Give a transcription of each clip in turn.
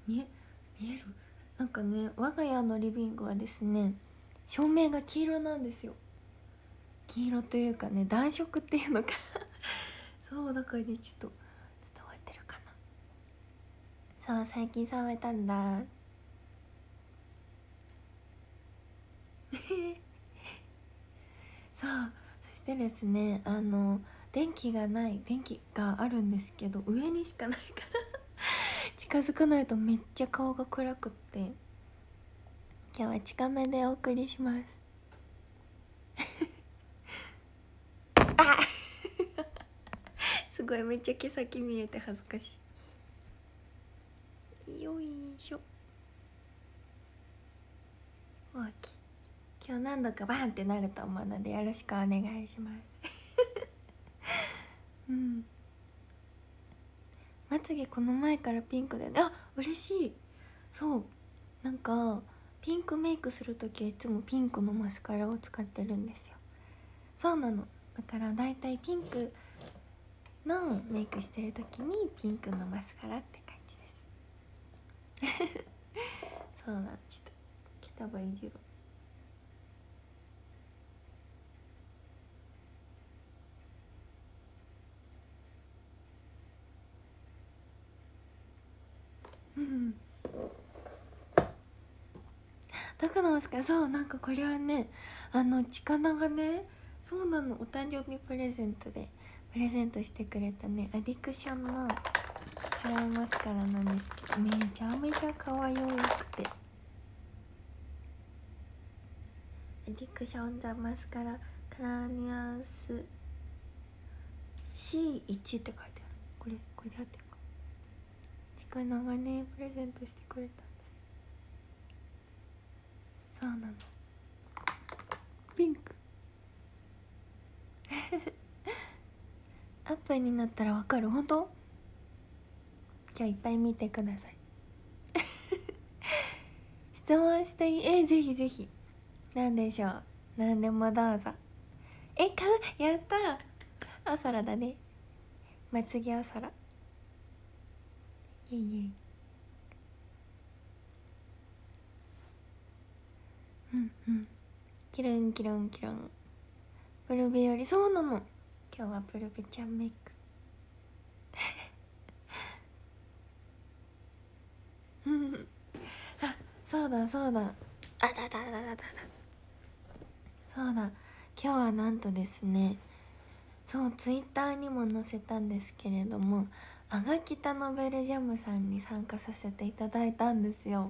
見える。なんかね、我が家のリビングはですね、照明が黄色なんですよ。黄色というかね、暖色っていうのかそうだからね、ちょっと伝わってるかな。そう、最近覚めたんだそう、そしてですね、電気があるんですけど、上にしかないから近づかないとめっちゃ顔が暗くって、今日は近めでお送りしますあすごい、めっちゃ毛先見えて恥ずかしい。よいしょ。おーき、今日何度かバンってなると思うのでよろしくお願いしますうん、まつげこの前からピンクで、ね、あ、嬉しい。そう、なんかピンクメイクするときはいつもピンクのマスカラを使ってるんですよ。そうなの、だからだいたいピンクのメイクしてるときにピンクのマスカラって感じですそうなの、ちょっと来たばいじろ。うんだからマスカラ、そう、なんかこれはね、チカナがね、そうなの、お誕生日プレゼントでプレゼントしてくれたね、アディクションのカラーマスカラなんですけど、めちゃめちゃ可愛くて、アディクションザマスカラカラーニュアンス C1 って書いてある。これで合ってるか。チカナがねプレゼントしてくれたんです。そうなの、ピンクアップになったらわかる。本当？今日いっぱい見てください質問していい？ぜひぜひ。なんでしょう、なんでもどうぞ。やったお空だね、まつげお空。イエイイエイ。うんうん、キルンキルンキルン。プルベより、そうなの、今日はプルベちゃんメイクあ、そうだそうだ、そうだ、今日はなんとですね、そう、ツイッターにも載せたんですけれども、アガキタノベルジャムさんに参加させていただいたんですよ。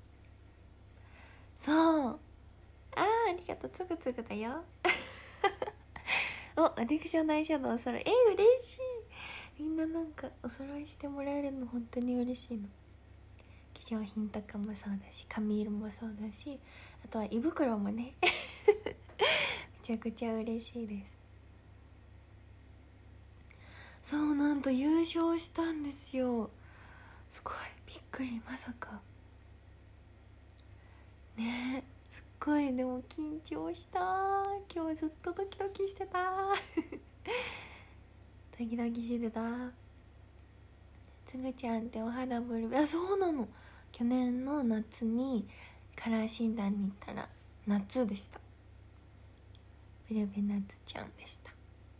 そう、ありがとう、つぐつぐだよお、アディクションアイシャドウお揃い、嬉しい。みんななんかお揃いしてもらえるの本当に嬉しいの。化粧品とかもそうだし、髪色もそうだし、あとは胃袋もねめちゃくちゃ嬉しいです。そう、なんと優勝したんですよ。すごいびっくり、まさかねえ、すっごい。でも緊張した、今日ずっとドキドキしてたドキドキしてた。つぐちゃんってお肌ブルベ、あ、そうなの、去年の夏にカラー診断に行ったら夏でした。ブルベ夏ちゃんでした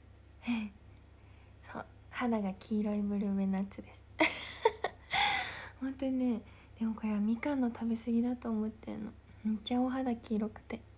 そう、肌が黄色いブルベ夏です本当にね。でもこれはみかんの食べ過ぎだと思ってんの。めっちゃお肌黄色くて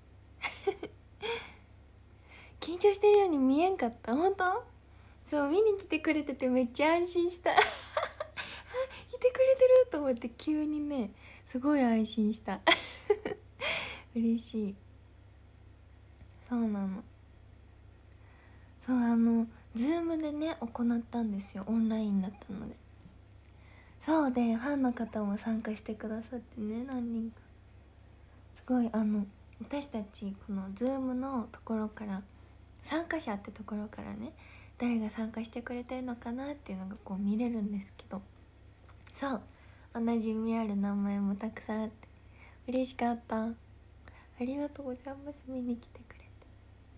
緊張してるように見えんかった。本当？そう、見に来てくれててめっちゃ安心したいてくれてると思って、急にねすごい安心した嬉しい。そうなの、そう、ズームでね行ったんですよ、オンラインだったので。そうで、ファンの方も参加してくださってね、何人か。すごい、私たちこのズームのところから、参加者ってところからね、誰が参加してくれてるのかなっていうのがこう見れるんですけど、そう、同じ意味ある名前もたくさんあって嬉しかった。ありがとうございます、見に来てくれて。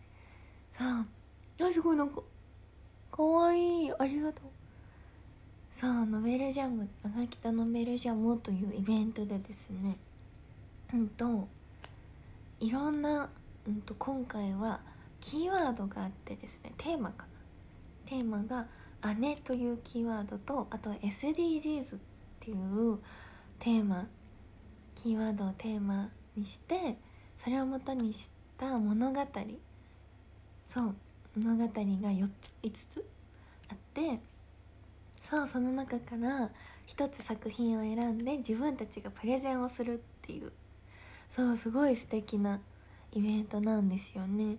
さあ、すごい、なんかかわいい、ありがとう。 そうノベルジャム赤北ノベルジャムというイベントでですねいろんな、今回はキーワードがあってですね、テーマかな、テーマが姉というキーワードと、あとは SDGs っていうテーマ、キーワードをテーマにして、それを元にした物語、そう物語が4つ5つあって、そうその中から1つ作品を選んで自分たちがプレゼンをするっていう、そうすごい素敵なイベントなんですよね。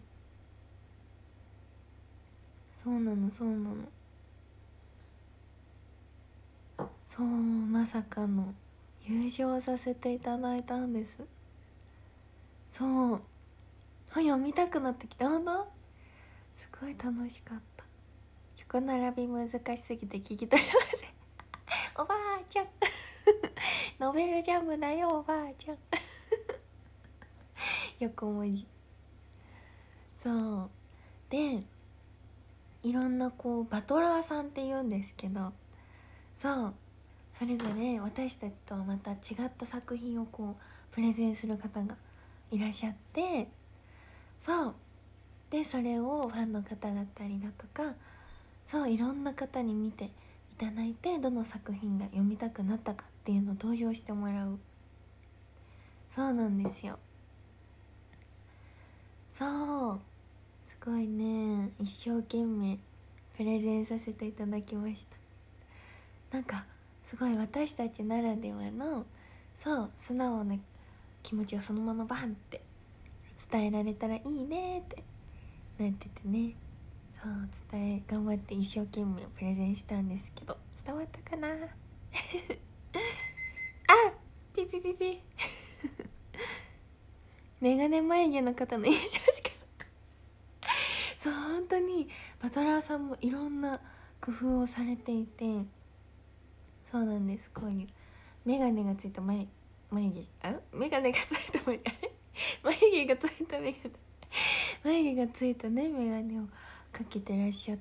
そうなのそうなの、そうまさかの優勝させていただいたんです。そう本読みたくなってきた。ほんとすごい楽しかった。横並び難しすぎて聞き取れませんおばあちゃんノベルジャムだよおばあちゃん横文字。そうでいろんなこうバトラーさんって言うんですけど、そうそれぞれ私たちとはまた違った作品をこうプレゼンする方がいらっしゃって、そうでそれをファンの方だったりだとか、そういろんな方に見ていただいて、どの作品が読みたくなったかっていうのを投票してもらう。そうなんですよ。そうすごいね、一生懸命プレゼンさせていただきました。なんかすごい私たちならではの、そう素直な気持ちをそのままバンって伝えられたらいいねってなっててね、そう頑張って一生懸命プレゼンしたんですけど、伝わったかなあピピピピメガネ眉毛の方の印象しかそう本当にバトラーさんもいろんな工夫をされていて、そうなんです。こういうメガネがついた眉毛、メガネがついた眉毛がついたメガネ眉毛がついたねメガネをかけてらっしゃって、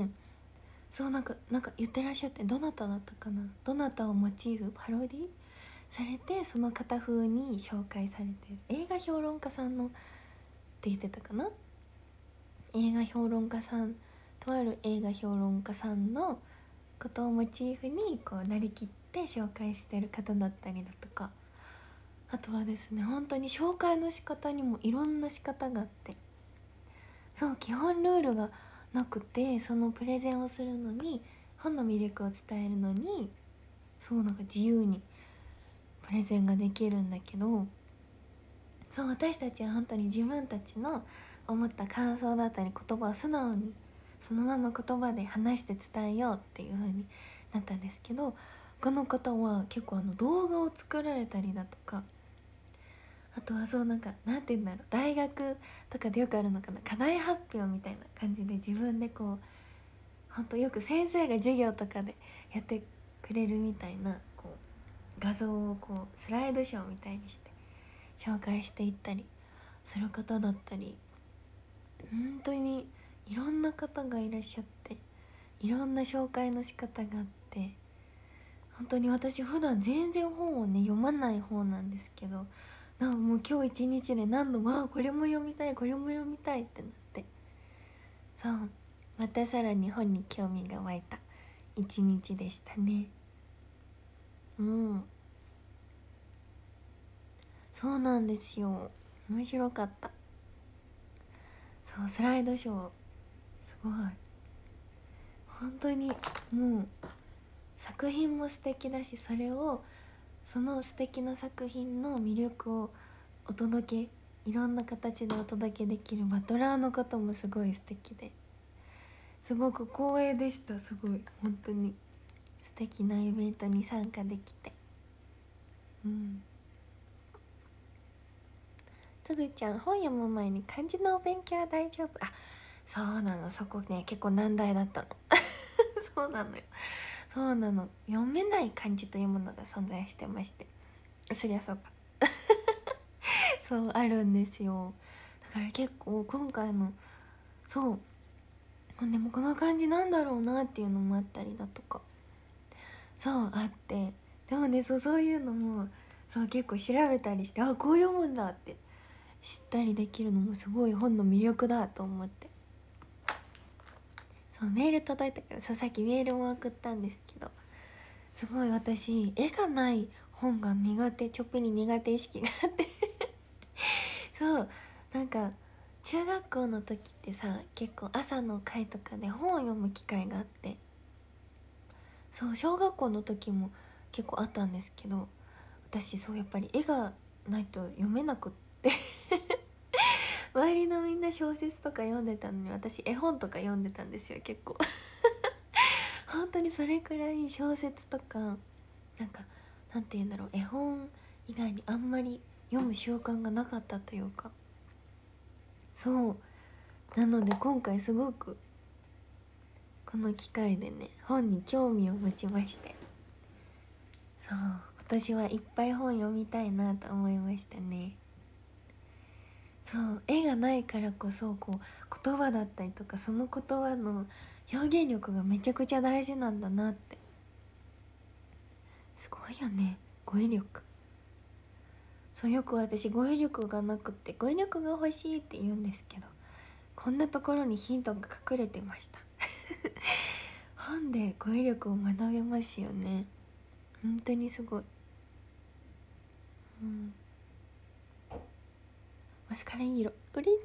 そうなんか言ってらっしゃって、どなただったかな、どなたをモチーフパロディされて、その方風に紹介されてる映画評論家さんのって言ってたかな、映画評論家さん、とある映画評論家さんのことをモチーフにこうなりきって紹介してる方だったりだとか、あとはですね本当に紹介の仕方にもいろんな仕方があって、そう基本ルールがなくて、そのプレゼンをするのに本の魅力を伝えるのに、そうなんか自由にプレゼンができるんだけど、そう私たちは本当に自分たちの思った感想だったり言葉を素直にそのまま言葉で話して伝えようっていう風になったんですけど、この方は結構動画を作られたりだとか、あとはそうなんて言うんだろう、大学とかでよくあるのかな、課題発表みたいな感じで自分でこうほんとよく先生が授業とかでやってくれるみたいなこう画像をこうスライドショーみたいにして紹介していったりする方だったり、本当にいろんな方がいらっしゃって、いろんな紹介の仕方があって、本当に私普段全然本をね読まない方なんですけど、もう今日一日で何度もこれも読みたいこれも読みたいってなって、そうまたさらに本に興味が湧いた一日でしたね。そうなんですよ、面白かった。そうスライドショーすごい本当にもう作品も素敵だし、その素敵な作品の魅力をお届け、いろんな形でお届けできるバトラーの方もすごい素敵で、すごく光栄でした。すごい本当に素敵なイベントに参加できて、つぐちゃん本読む前に漢字のお勉強は大丈夫？そうなの、そこね結構難題だったのそうなのよ、そうなの、読めない漢字というものが存在してまして、そりゃそうかそうあるんですよ。だから結構今回のそうでもこの漢字なんだろうなっていうのもあったりだとか、 そうあって、でもねそういうのもそう結構調べたりして、あこう読むんだって知ったりできるのもすごい本の魅力だと思って。そうメール届いたからさっきメールも送ったんですけど、すごい私絵がない本が苦手、ちょっぴり苦手意識があってそうなんか中学校の時ってさ結構朝の会とかで本を読む機会があって、そう小学校の時も結構あったんですけど、私そうやっぱり絵がないと読めなくって周りのみんな小説とか読んでたのに私絵本とか読んでたんですよ結構本当にそれくらい小説とかなんかなんて言うんだろう、絵本以外にあんまり読む習慣がなかったというか、そうなので今回すごくこの機会でね本に興味を持ちまして、そう今年はいっぱい本読みたいなと思いましたね。そう絵がないからこそこう言葉だったりとかその言葉の表現力がめちゃくちゃ大事なんだなって。すごいよね語彙力。そうよく私語彙力がなくって語彙力が欲しいって言うんですけど、こんなところにヒントが隠れてました本で語彙力を学べますよね。本当にすごい。うん、マスカラいい色うれしい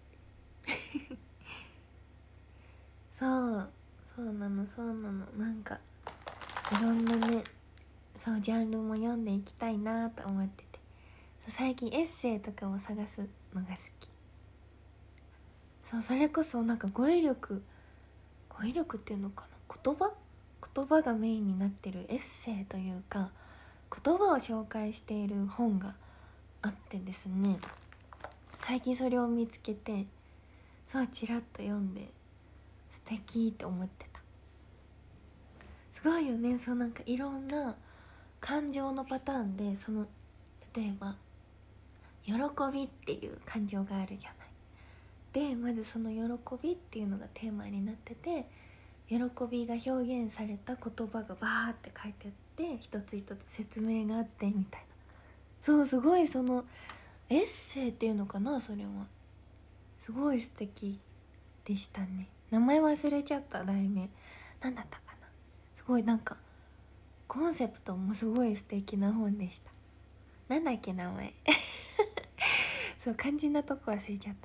そうそうなのそうなの、なんかいろんなねそうジャンルも読んでいきたいなと思ってて、最近エッセイとかを探すのが好き。そうそれこそなんか語彙力っていうのかな、言葉がメインになってるエッセイというか言葉を紹介している本があってですね、最近それを見つけてそうちらっと読んで素敵って思ってた。すごいよね。そうなんかいろんな感情のパターンでその例えば喜びっていう感情があるじゃない。でまずその喜びっていうのがテーマになってて、喜びが表現された言葉がバーって書いてあって一つ一つ説明があってみたいな。そうすごいそのエッセイっていうのかな、それはすごい素敵でしたね。名前忘れちゃった、題名なんだったかな。すごいなんかコンセプトもすごい素敵な本でした。なんだっけ名前そう肝心なとこ忘れちゃった。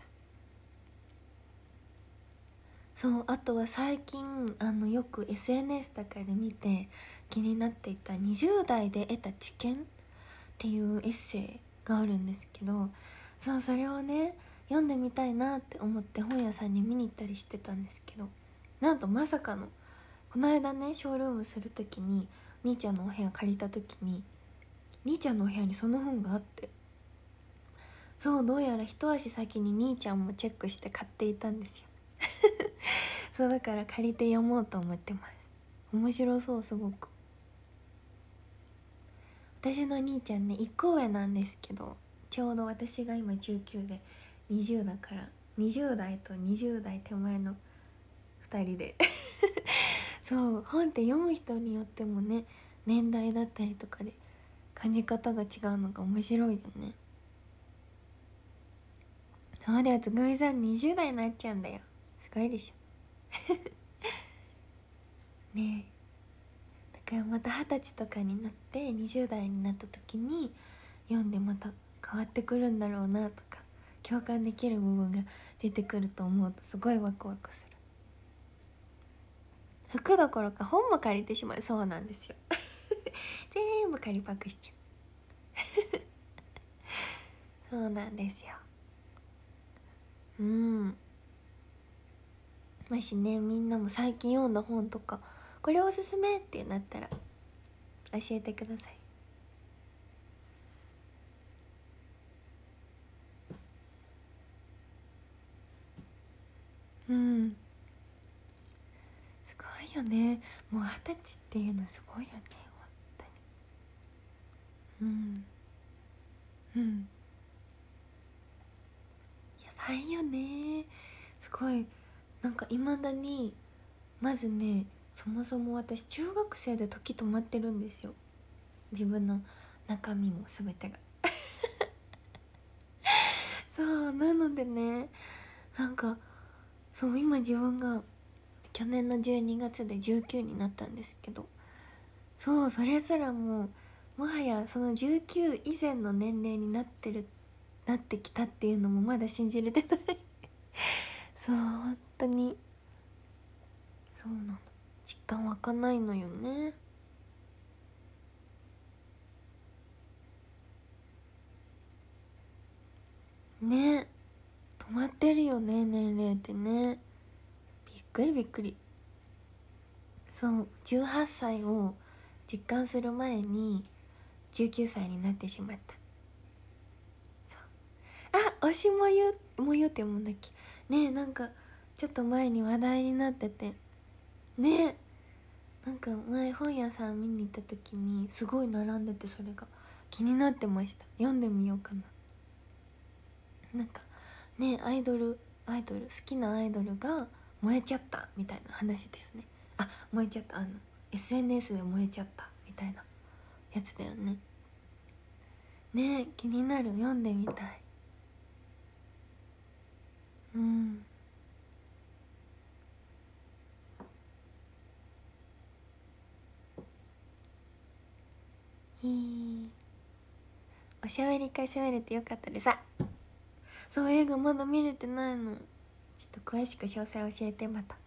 そうあとは最近よく SNS とかで見て気になっていた20代で得た知見っていうエッセイがあるんですけど、そうそれをね読んでみたいなって思って本屋さんに見に行ったりしてたんですけど、なんとまさかのこの間ねショールームする時に兄ちゃんのお部屋借りた時に兄ちゃんのお部屋にその本があって、そうどうやら一足先に兄ちゃんもチェックして買っていたんですよそうだから借りて読もうと思ってます。面白そう、すごく。私の兄ちゃんね1個上なんですけど、ちょうど私が今19で20だから20代と20代手前の2人でそう本って読む人によってもね年代だったりとかで感じ方が違うのが面白いよね。そうだよ、つぐみさん20代になっちゃうんだよ。すごいでしょねえ、だからまた20歳とかになって20代になった時に読んでまた変わってくるんだろうなとか共感できる部分が出てくると思うとすごいワクワクする。服どころか本も借りてしまう。そうなんですよ全部借りパクしちゃうそうなんですよ。うんもしねみんなも最近読んだ本とかこれおすすめってなったら教えてください。うんすごいよね。もう20歳っていうのすごいよね本当に。うんやばいよね。すごいなんかいまだにまずねそもそも私中学生で時止まってるんですよ。自分の中身も全てがそうなのでね、なんかそう今自分が去年の12月で19になったんですけど、そうそれすらももはやその19以前の年齢になってきたっていうのもまだ信じれてないそう本当にそうなの、実感湧かないのよね。ね、止まってるよね年齢ってね。びっくりびっくり。そう18歳を実感する前に19歳になってしまった。あ、推しもゆってもんだっけね。えなんかちょっと前に話題になっててね。なんか前本屋さん見に行った時にすごい並んでて、それが気になってました。読んでみようかな。なんかね、アイドル好きなアイドルが燃えちゃったみたいな話だよね。あ、燃えちゃった、SNS で燃えちゃったみたいなやつだよね。ね、気になる、読んでみたい。うん、いい。おしゃべり会しゃべれてよかったでさ。そう、映画まだ見れてないの。ちょっと詳しく詳細教えてまた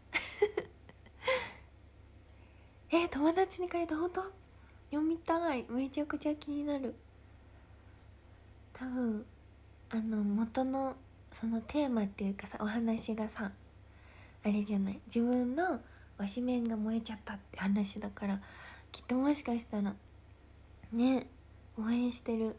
友達に借りた、本当読みたい、めちゃくちゃ気になる。多分元のそのテーマっていうかさ、お話がさあれじゃない、自分の推しメンが燃えちゃったって話だから、きっともしかしたらね、応援してる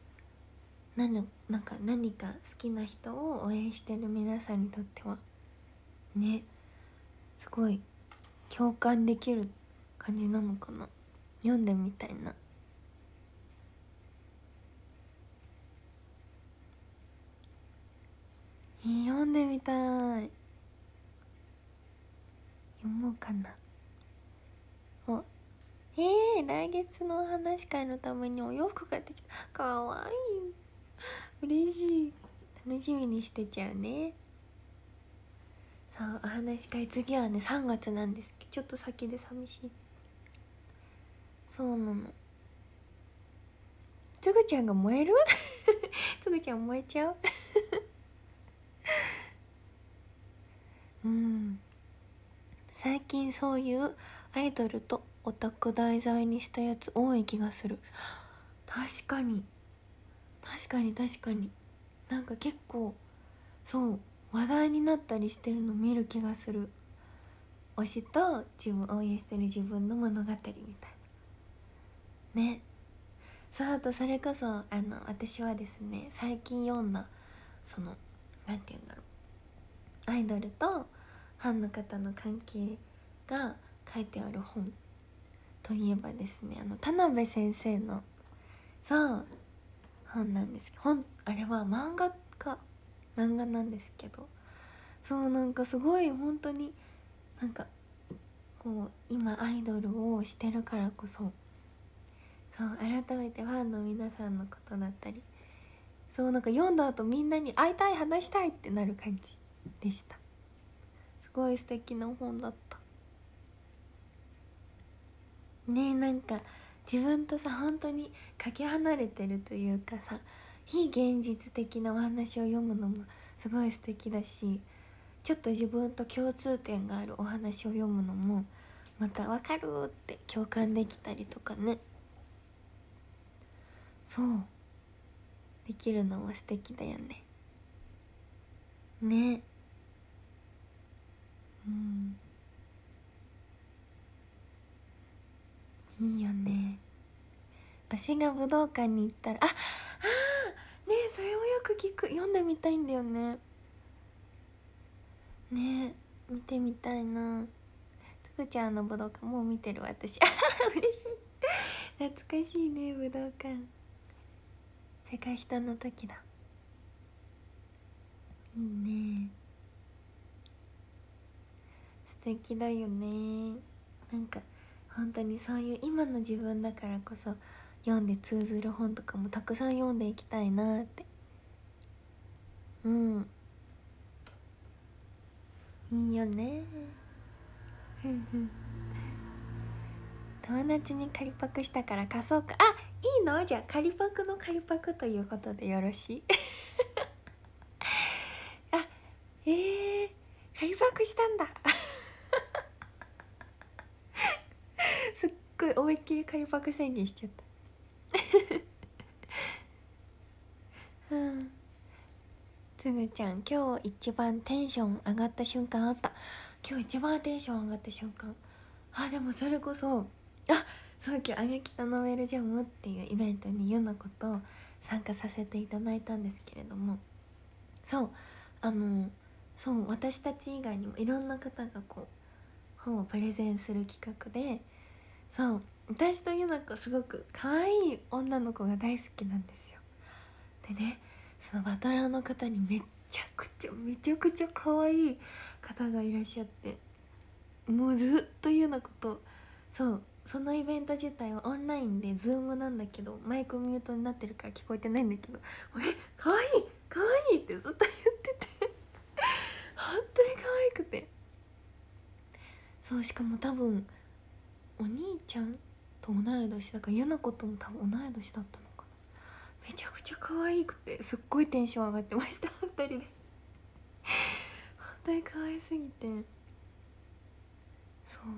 なんか何か好きな人を応援してる皆さんにとってはね、すごい共感できる感じなのかな。読んでみたいな。読んでみたい。読もうかな。お来月のお話会のためにお洋服買ってきた。かわいい、嬉しい。楽しみにしてちゃうね。さあ、お話会次はね3月なんですけど、ちょっと先で寂しい。そうなの。つぐちゃんが燃えるつぐちゃん燃えちゃううん、最近そういうアイドルとオタク題材にしたやつ多い気がする。確かに確かに確かに。なんか結構そう話題になったりしてるの見る気がする。推しと応援してる自分の物語みたいなね。そう、あとそれこそ私はですね、最近読んだそのなんて言うんだろう、アイドルとファンの方の関係が書いてある本といえばですね、田辺先生のそう本なんですけど、あれは漫画なんですけど、そうなんかすごい本当になんかこう今アイドルをしてるからこそ、そう改めてファンの皆さんのことだったり、そうなんか読んだ後みんなに会いたい、話したいってなる感じでした。すごい素敵な本だったね。なんか自分とさ本当にかけ離れてるというかさ、非現実的なお話を読むのもすごい素敵だし、ちょっと自分と共通点があるお話を読むのもまた分かるって共感できたりとかね。そうできるのは素敵だよね。ね、うん、いいよね。推しが武道館に行ったらねえ、それもよく聞く。読んでみたいんだよね。ねえ、見てみたいな。つくちゃんの武道館もう見てる私嬉しい。懐かしいね、武道館。世界人の時だ。いいね、素敵だよね。 なんか本当にそういう今の自分だからこそ読んで通ずる本とかもたくさん読んでいきたいなって。うん、いいよね。友達に仮パクしたから貸そうか。あ、いいの？じゃあ仮パクの仮パクということでよろしい？あ、仮パクしたんだ。すっごい思いっきり仮パク宣言しちゃった。うん。つぐちゃん、今日一番テンション上がった瞬間あった。今日一番テンション上がった瞬間、あ、でもそれこそ、あ、そう今日あがきたノベルジャムっていうイベントにゆのこと参加させていただいたんですけれども、そうそう私たち以外にもいろんな方がこう本をプレゼンする企画で、そう私とゆなこすごく可愛い女の子が大好きなんですよ。でね、そのバトラーの方にめちゃくちゃ可愛い方がいらっしゃって、もうずっとゆなこと、そうそのイベント自体はオンラインでズームなんだけど、マイクミュートになってるから聞こえてないんだけど、可愛い可愛いってずっと言ってて本当に可愛くて、そう、しかも多分お兄ちゃんと同い年だからゆなことも多分同い年だったのかな。めちゃくちゃ可愛くてすっごいテンション上がってました2人で本当に可愛すぎて、そう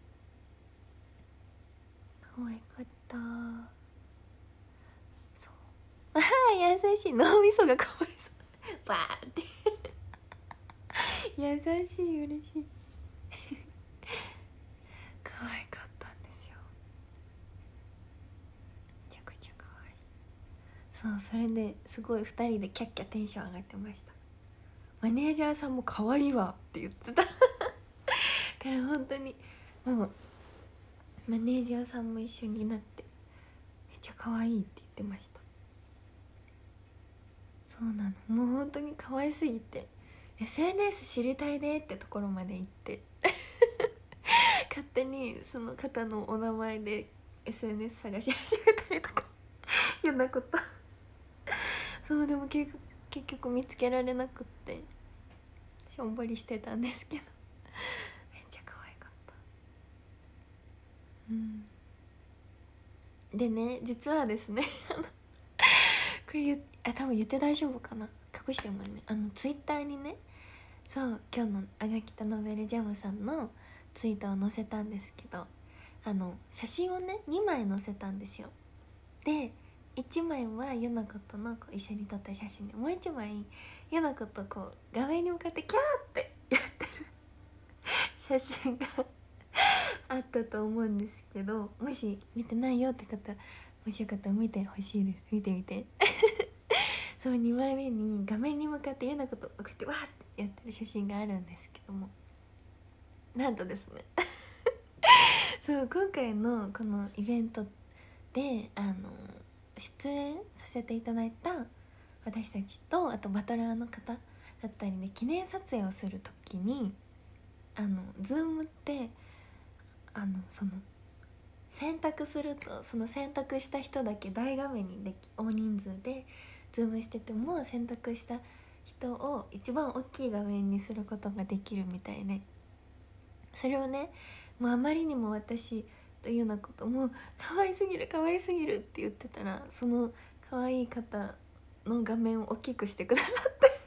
可愛かった。そうああ優しい、脳みそがこぼれそうバーって優しい、嬉しい可愛かったんですよ。めちゃくちゃ可愛い。そう、それですごい2人でキャッキャテンション上がってました。マネージャーさんも可愛いわって言ってたから本当にもうマネージャーさんも一緒になってめっちゃ可愛いって言ってました。そうなの、もう本当に可愛すぎて SNS 知りたいねってところまで行って勝手にその方のお名前で SNS 探し始めたりとかいろんなことそうでも結局見つけられなくってしょんぼりしてたんですけどめっちゃ可愛かった。うんでね、実はですねこれ多分言って大丈夫かな、隠してもね、ツイッターにね、そう今日のあがきたノベルジャムさんのツイートを載せたんですけど、写真をね2枚載せたんですよ。で1枚はゆなことのこう一緒に撮った写真で、もう1枚ゆなことこう画面に向かってキャーってやってる写真があったと思うんですけど、もし見てないよって方もしよかったら見てほしいです。見てみてそう2枚目に画面に向かってゆなことこうやってわーってやってる写真があるんですけども、なんとですねそう今回のこのイベントで出演させていただいた私たちとあとバトラーの方だったりで記念撮影をする時にズームってその選択するとその選択した人だけ大画面に大人数でズームしてても選択した人を一番大きい画面にすることができるみたいで、それをねもうあまりにも私というようなことも可愛すぎる可愛すぎるって言ってたら、その可愛い方の画面を大きくしてくださって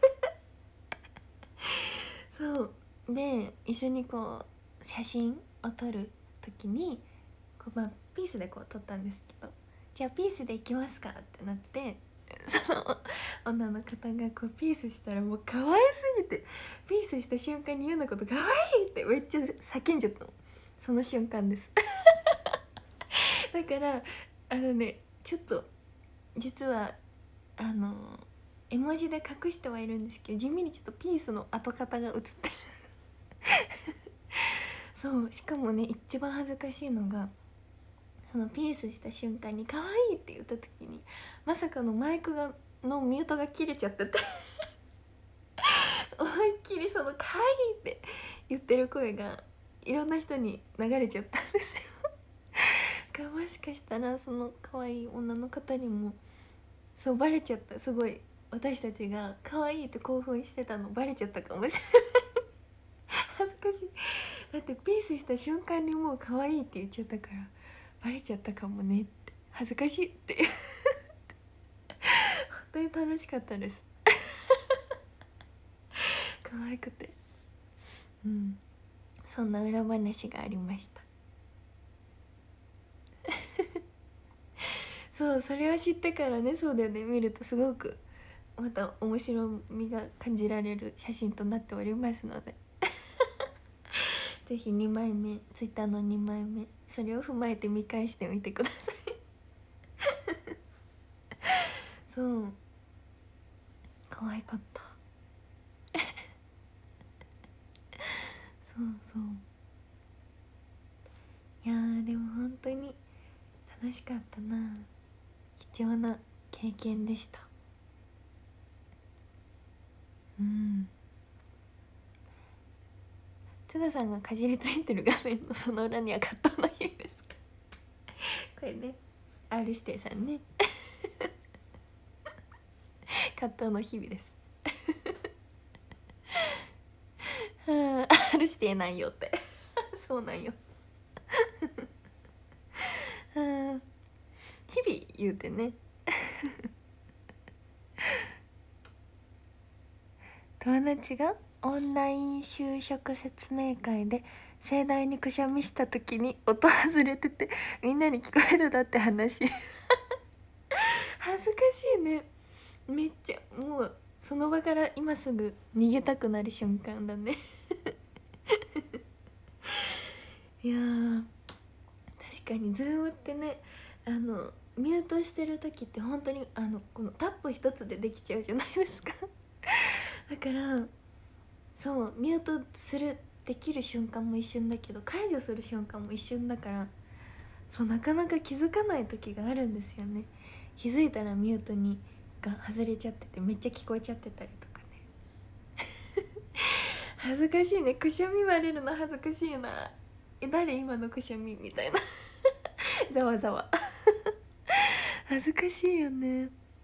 そうで一緒にこう写真を撮る時にこう、ピースでこう撮ったんですけど、じゃあピースでいきますかってなって、その女の方がこうピースしたらもう可愛すぎて、ピースした瞬間に言うのこと可愛いってめっちゃ叫んじゃったの、その瞬間ですだからちょっと実は絵文字で隠してはいるんですけど、地味にちょっとピースの跡形が映ってるそうしかもね一番恥ずかしいのが、そのピースした瞬間に可愛いって言った時にまさかのマイクのミュートが切れちゃってて思いっきりその可愛いって言ってる声がいろんな人に流れちゃったんですよがもしかしたらその可愛い女の方にもそうバレちゃった。すごい私たちが可愛いって興奮してたのバレちゃったかもしれない恥ずかしい。だってピースした瞬間にもう可愛いって言っちゃったからバレちゃったかもねって恥ずかしいって本当に楽しかったです可愛くて、そんな裏話がありましたそうそれを知ってからね、そうだよね、見るとすごくまた面白みが感じられる写真となっておりますのでぜひ2枚目、ツイッターの2枚目、それを踏まえて見返してみてくださいそう可愛かったそうそう、いやでも本当に楽しかったな。貴重な経験でした。津田さんがかじりついてる画面のその裏には葛藤の日々ですかこれね、R 指定さんね葛藤の日々ですR 指定なんよってそうなんよ日々言うてね友達がオンライン就職説明会で盛大にくしゃみした時に音外れててみんなに聞こえてたって話恥ずかしいね。めっちゃもうその場から今すぐ逃げたくなる瞬間だねいや確かにズームってね、ミュートしてる時って本当にこのタップ一つでできちゃうじゃないですかだからそうミュートするできる瞬間も一瞬だけど解除する瞬間も一瞬だから、そうなかなか気づかない時があるんですよね。気づいたらミュートにが外れちゃっててめっちゃ聞こえちゃってたりとかね恥ずかしいね。くしゃみ割れるの恥ずかしいな。誰今のくしゃみみたいなざわざわ恥ずかしいよね。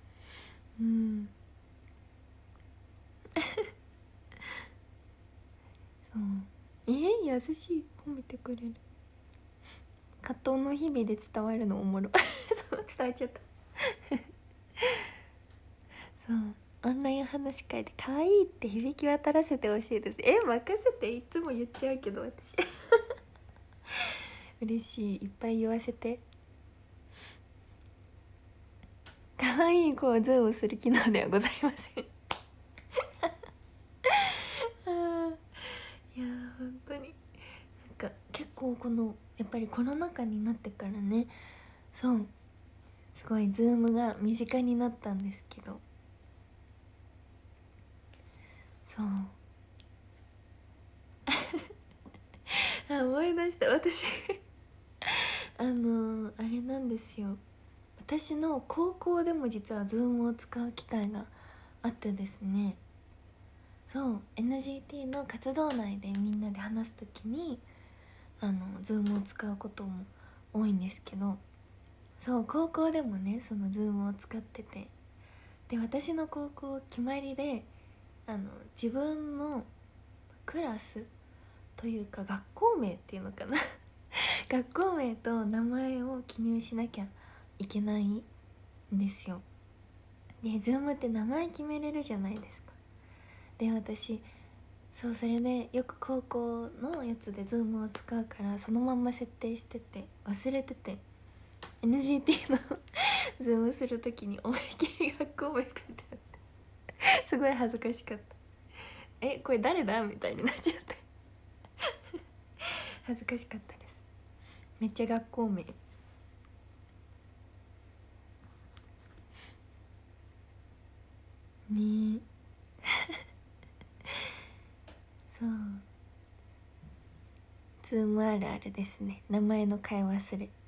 そう優しい、褒めてくれる。葛藤の日々で伝わるのおもろそう伝わっちゃったそうオンライン話し会で可愛いって響き渡らせてほしいです。任せて、いつも言っちゃうけど私嬉しい、いっぱい言わせて。可愛い子をズームする機能ではございませんいや本当になんか結構このやっぱりコロナ禍になってからね、そうすごいズームが身近になったんですけど、そう思い出した。私あれなんですよ、私の高校でも実はズームを使う機会があってですね、そう NGT の活動内でみんなで話す時にズームを使うことも多いんですけど、そう高校でもねそのズームを使ってて、で私の高校決まりで自分のクラスというか学校名っていうのかな学校名と名前を記入しなきゃいけないんですよ。でズームって名前決めれるじゃないですか。で私そうそれでよく高校のやつでズームを使うからそのまんま設定してて忘れてて NGT のズームする時に思いっきり学校名書いてあってすごい恥ずかしかった。これ誰だみたいになっちゃって恥ずかしかったです。めっちゃ学校名ねそうズームあるあるですね、名前の買い忘れ。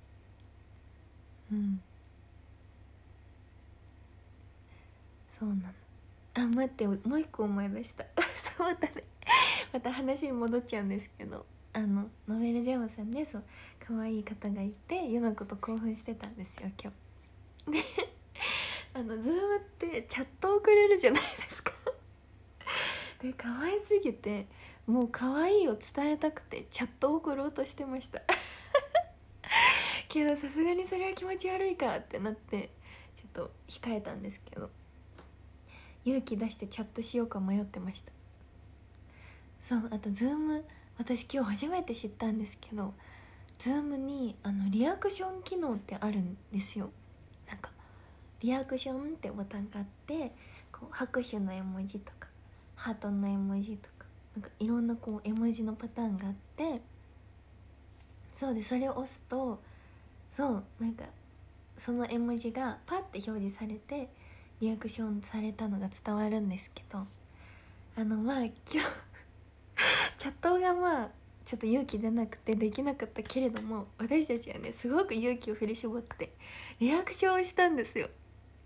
そうなの。待って、もう一個思い出したそうまたねまた話に戻っちゃうんですけど、 ノベルジェムさんでそう可愛い方がいてゆなこと興奮してたんですよ今日でズームってチャット送れるじゃないですかで可愛すぎてもう可愛いを伝えたくてチャット送ろうとしてましたけどさすがにそれは気持ち悪いかってなってちょっと控えたんですけど勇気出してチャットしようか迷ってました。そうあとズーム私今日初めて知ったんですけどズームにリアクション機能ってあるんですよ。なんかリアクションってボタンがあってこう拍手の絵文字とかハートの絵文字とかなんかいろんなこう絵文字のパターンがあってそうでそれを押すとそうなんかその絵文字がパッて表示されてリアクションされたのが伝わるんですけどまあ今日チャットがまあちょっと勇気出なくてできなかったけれども私たちはねすごく勇気を振り絞ってリアクションをしたんですよ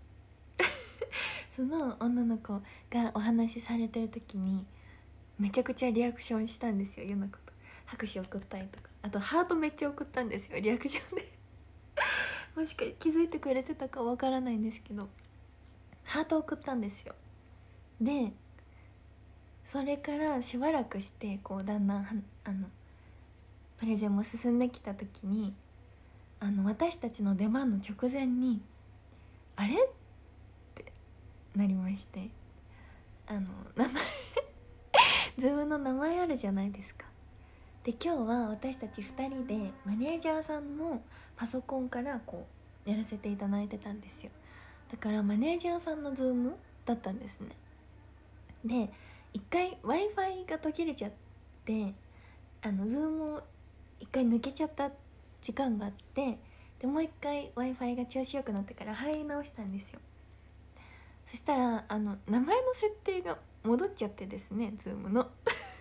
その女の子がお話しされてる時にめちゃくちゃリアクションしたんですよゆなこと拍手送ったりとかあとハートめっちゃ送ったんですよリアクションでもしか気づいてくれてたかわからないんですけどハート送ったんですよ。でそれからしばらくしてこうだんだんプレゼンも進んできた時に私たちの出番の直前にあれってなりまして名前ズームの名前あるじゃないですか。で今日は私たち2人でマネージャーさんのパソコンからこうやらせていただいてたんですよ。だからマネージャーさんのズームだったんですね。で一回 w i f i が途切れちゃってズームを一回抜けちゃった時間があってでもう一回 w i f i が調子よくなってから入り直したんですよ。そしたら名前の設定が戻っちゃってですねズームの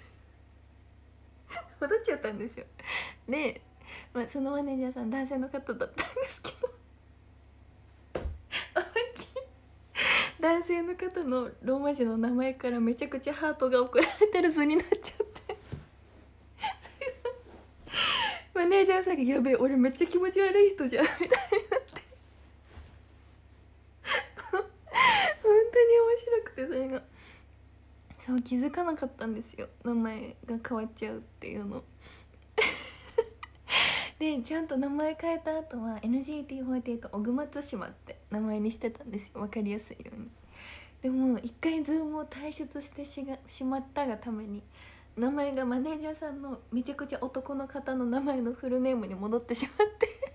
戻っちゃったんですよ。で、まあ、そのマネージャーさん男性の方だったんですけど男性の方のローマ字の名前からめちゃくちゃハートが送られてる図になっちゃってマネージャーさんが「やべえ俺めっちゃ気持ち悪い人じゃん」みたいになって本当に面白くてそれがそう気づかなかったんですよ名前が変わっちゃうっていうのでちゃんと名前変えた後は NGT48 小熊津島って名前にしてたんですよ分かりやすいように。でも一回ズームを退出してしまったがために名前がマネージャーさんのめちゃくちゃ男の方の名前のフルネームに戻ってしまって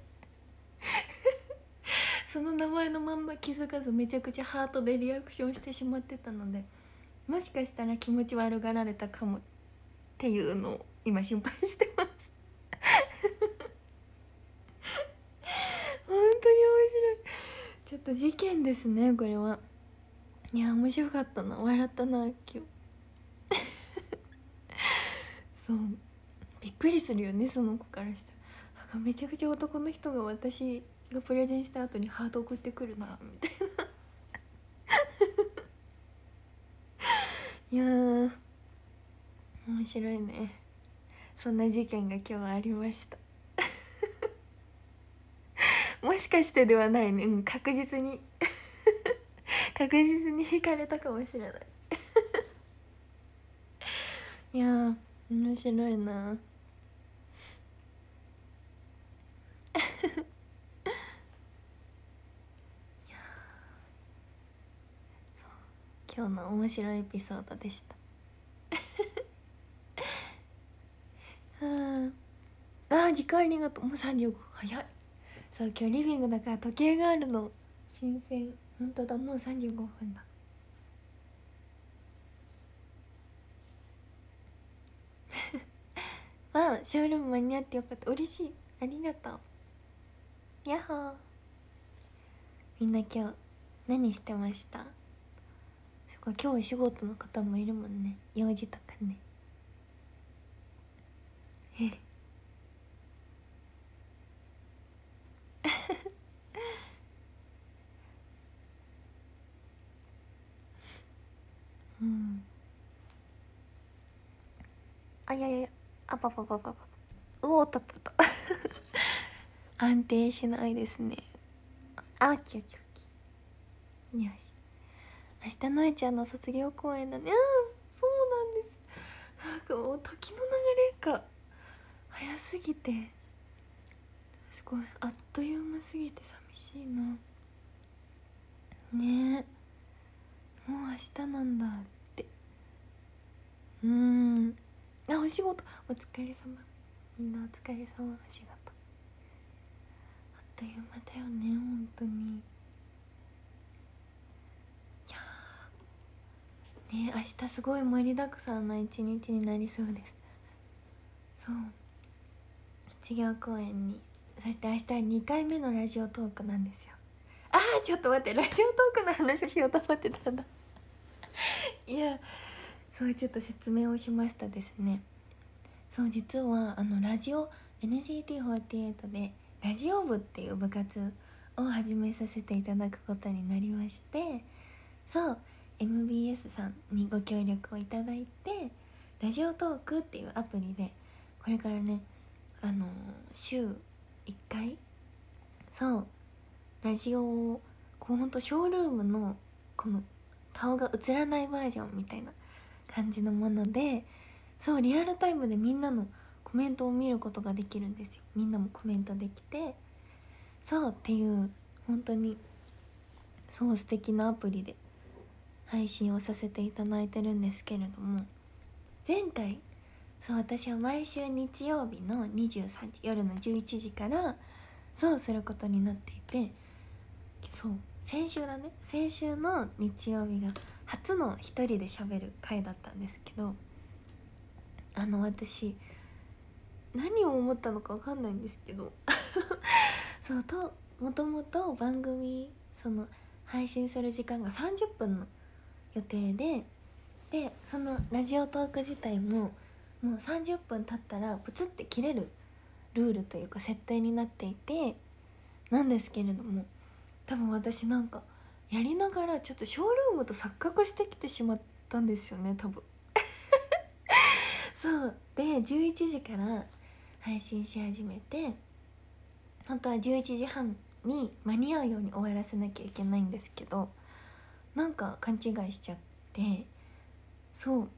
その名前のまんま気づかずめちゃくちゃハートでリアクションしてしまってたのでもしかしたら気持ち悪がられたかもっていうのを今心配してます本当に面白い。ちょっと事件ですねこれは。いや面白かったな笑ったな今日そうびっくりするよねその子からしたらなんかめちゃくちゃ男の人が私がプレゼンした後にハート送ってくるなみたいないやー面白いね。そんな事件が今日はありましたもしかしてではないね、うん、確実に確実に惹かれたかもしれないいやー面白いな今日の面白いエピソードでした時間ありがとう。もう35分早い。そう今日リビングだから時計があるの新鮮。本当だもう35分だわあショールーム間に合ってよかった。嬉しいありがとう。やっほー。みんな今日何してました？そっか今日お仕事の方もいるもんね、用事とかね。うん。あいやいやいやあぱぱぱぱぱ、うおっとっとっと安定しないですね。あ、キュキュキ、よし、明日のえちゃんの卒業公演だね。そうなんです。なんかもう時の流れが早すぎて、すごいあっという間すぎて寂しいなね。え、もう明日なんだって。あ、お仕事お疲れ様、みんなお疲れ様、お仕事あっという間だよね、本当に。いやね、明日すごい盛りだくさんな一日になりそうです。そう、授業公演に、そして明日2回目のラジオトークなんですよ。ちょっと待って、ラジオトークの話しようと思ってたんだいや、そう、ちょっと説明をしましたですね。そう、実はラジオ NGT48 でラジオ部っていう部活を始めさせていただくことになりまして、そう、 MBS さんにご協力をいただいて、ラジオトークっていうアプリでこれからね、週1回、そうラジオをこうほんとショールームのこの顔が映らないバージョンみたいな感じのもので、そうリアルタイムでみんなのコメントを見ることができるんですよ。みんなもコメントできて、そうっていう本当にそう素敵なアプリで配信をさせていただいてるんですけれども、前回そう私は毎週日曜日の23時夜の11時からそうすることになっていて、そう先週だね、先週の日曜日が初の一人で喋る回だったんですけど、私何を思ったのか分かんないんですけどそうと、もともと番組その配信する時間が30分の予定でそのラジオトーク自体ももう30分経ったらプツって切れるルールというか設定になっていて、なんですけれども、多分私なんかやりながらちょっとショールームと錯覚してきてしまったんですよね、多分そうで11時から配信し始めて、本当は11時半に間に合うように終わらせなきゃいけないんですけど、なんか勘違いしちゃって、そう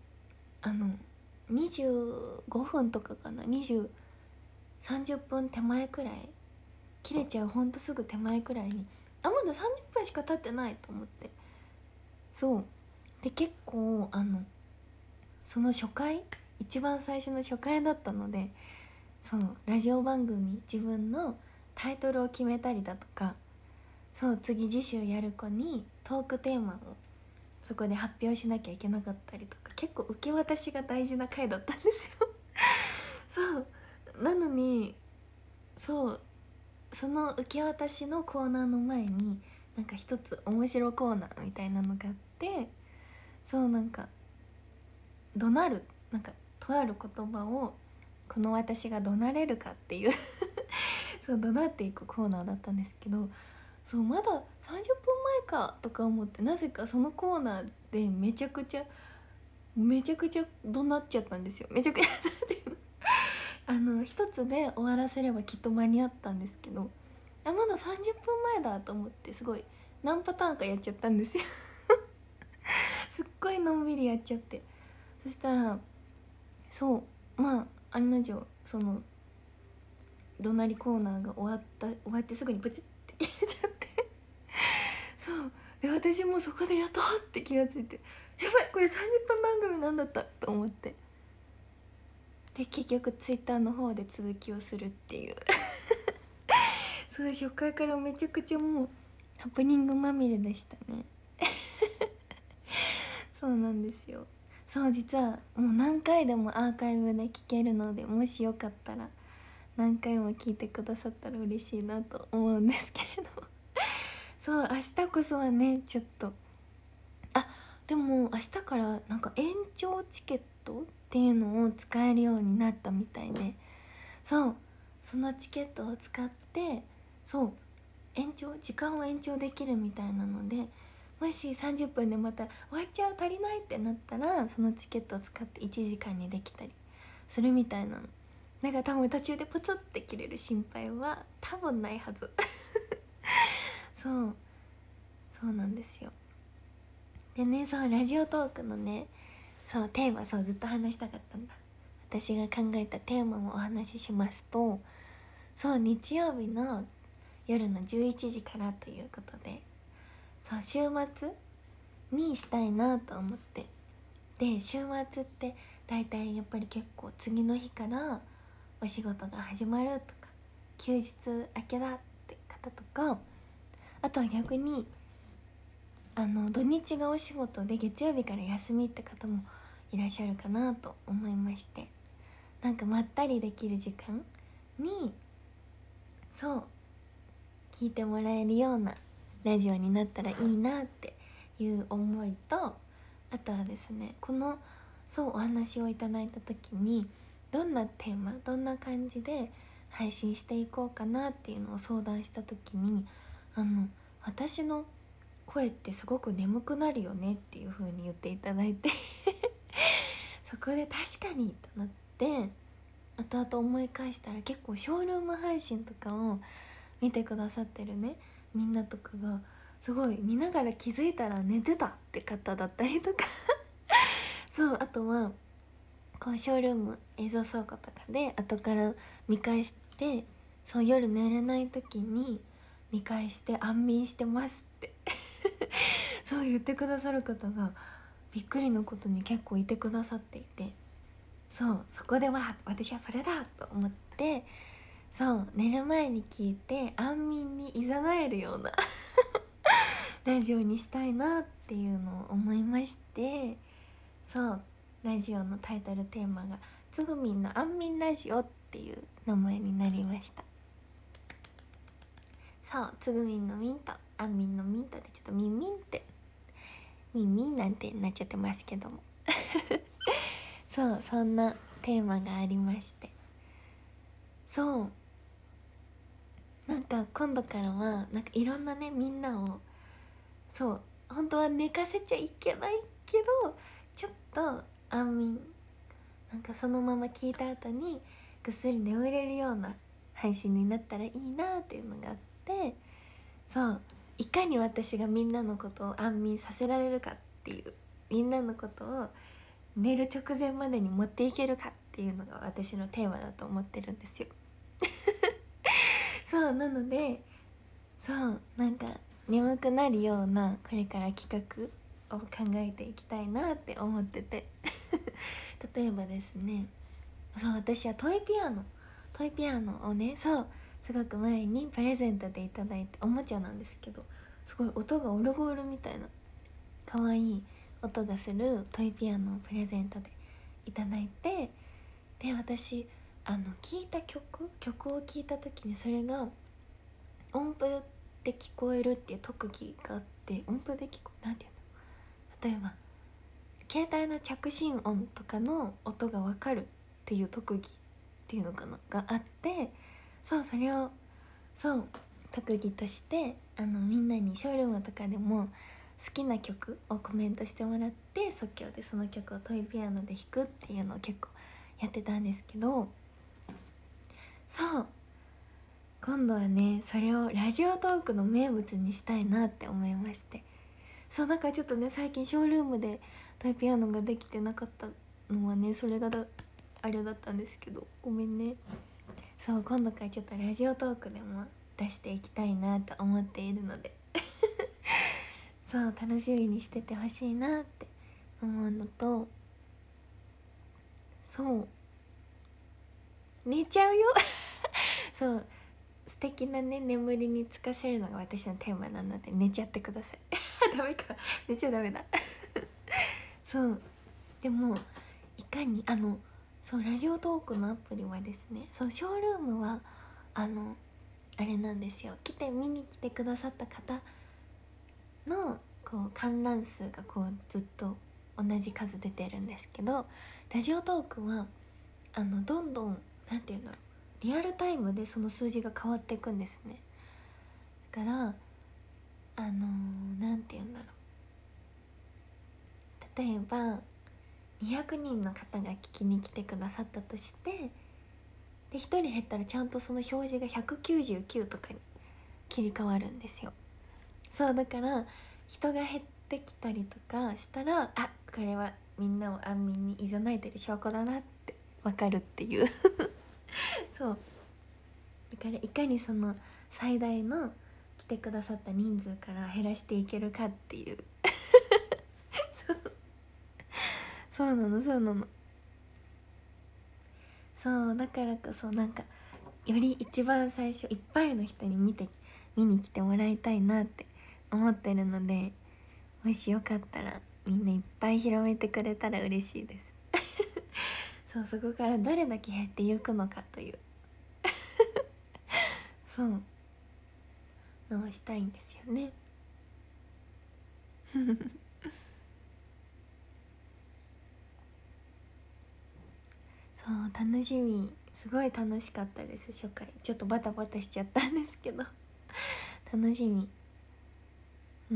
25分とかかな、30分手前くらい、切れちゃうほんとすぐ手前くらいに、まだ30分しか経ってないと思って、そうで結構その初回、一番最初の初回だったので、そうラジオ番組自分のタイトルを決めたりだとか、そう次週やる子にトークテーマをそこで発表しなきゃいけなかったりとか、結構受け渡しが大事な回だったんですよそうなのに、そうその受け渡しのコーナーの前になんか一つ面白コーナーみたいなのがあって、そうなんか怒鳴る、なんかとある言葉をこの私が怒鳴れるかっていうそう怒鳴っていくコーナーだったんですけど、そうまだ30分前かとか思って、なぜかそのコーナーでめちゃくちゃ怒鳴っちゃったんですよ。めちゃくちゃっていうの一つで終わらせればきっと間に合ったんですけど、まだ30分前だと思ってすごい何パターンかやっちゃったんですよすっごいのんびりやっちゃって、そしたらそう案の定その怒鳴りコーナーが終わってすぐにプチって切れちゃってそうで私もそこでやっとって気がついて、やばいこれ30分番組なんだったと思って、で結局ツイッターの方で続きをするっていうそう初回からめちゃくちゃもうハプニングまみれでしたねそうなんですよ。そう実はもう何回でもアーカイブで聞けるので、もしよかったら何回も聞いてくださったら嬉しいなと思うんですけれどそう明日こそはね、ちょっとでも明日からなんか延長チケットっていうのを使えるようになったみたいで、そうそのチケットを使ってそう時間を延長できるみたいなので、もし30分でまた終わっちゃう足りないってなったらそのチケットを使って1時間にできたりするみたいなの。だから多分途中でポツって切れる心配は多分ないはずそうなんですよ。でね、そうラジオトークのね、そうテーマ、そうずっと話したかったんだ。私が考えたテーマをお話ししますと、そう日曜日の夜の11時からということで、そう週末にしたいなと思って。で週末って大体やっぱり結構次の日からお仕事が始まるとか、休日明けだって方とか、あとは逆に土日がお仕事で月曜日から休みって方もいらっしゃるかなと思いまして、なんかまったりできる時間にそう聞いてもらえるようなラジオになったらいいなっていう思いと、あとはですね、このそうお話をいただいた時にどんなテーマ、どんな感じで配信していこうかなっていうのを相談した時に、私の声ってすごく眠くなるよねっていう風に言っていただいてそこで確かにとなって、後々思い返したら結構ショールーム配信とかを見てくださってるねみんなとかがすごい見ながら気づいたら寝てたって方だったりとかそう、あとはこうショールーム映像倉庫とかで後から見返して、そう夜寝れない時に見返して安眠してますってそう言ってくださる方がびっくりのことに結構いてくださっていて、そこで私はそれだと思って、そう寝る前に聞いて安眠に誘えるようなラジオにしたいなっていうのを思いまして、そうラジオのタイトルテーマがつぐみんの安眠ラジオっていう名前になりました。そうつぐみんのミンと安眠のミンとでちょっとミンミンってミンミンなんてなっちゃってますけどもそうそんなテーマがありまして、そうなんか今度からはなんかいろんなねみんなをそう本当は寝かせちゃいけないけどちょっと安眠、なんかそのまま聞いた後にぐっすり眠れるような配信になったらいいなっていうのがあって、そういかに私がみんなのことを安眠させられるかっていう、みんなのことを寝る直前までに持っていけるかっていうのが私のテーマだと思ってるんですよそうなので、そうなんか眠くなるようなこれから企画を考えていきたいなって思ってて例えばですね、そう私はトイピアノをね、そうすごく前にプレゼントでいただいて、おもちゃなんですけどすごい音がオルゴールみたいな可愛い音がするトイピアノをプレゼントでいただいて、で私聴いた曲を聴いた時にそれが音符で聞こえるっていう特技があって、音符で聞こえなんていうの、例えば携帯の着信音とかの音が分かるっていう特技っていうのかながあって、そうそれをそう特技としてみんなにショールームとかでも好きな曲をコメントしてもらって即興でその曲をトイピアノで弾くっていうのを結構やってたんですけど、そう今度はねそれをラジオトークの名物にしたいなって思いまして、そうなんかちょっとね最近ショールームでトイピアノができてなかったのはねそれがあれだったんですけど、ごめんね。そう今度からちょっとラジオトークでも出していきたいなと思っているのでそう楽しみにしててほしいなって思うのと、そう寝ちゃうよそう素敵なね眠りにつかせるのが私のテーマなので寝ちゃってくださいダメか、寝ちゃダメだそうでもいかにそうラジオトークのアプリはですね、そうショールームはあれなんですよ、見に来てくださった方のこう観覧数がこうずっと同じ数出てるんですけど、ラジオトークはどんどんなんていうんだろう、リアルタイムでその数字が変わっていくんですね。だからなんていうんだろう、例えば 200人の方が聞きに来てくださったとして、で1人減ったらちゃんとその表示が199とかに切り替わるんですよ。そうだから人が減ってきたりとかしたら、あ、これはみんなを安眠にいざないてる証拠だなって分かるっていうそうだからいかにその最大の来てくださった人数から減らしていけるかっていうそうなのそうなの。そうだからこそなんかより一番最初いっぱいの人に見に来てもらいたいなって思ってるので、もしよかったらみんないっぱい広めてくれたら嬉しいですそう、そこからどれだけ減っていくのかというそうのをしたいんですよねそう楽しみ、すごい楽しかったです。初回ちょっとバタバタしちゃったんですけど楽しみ。うん、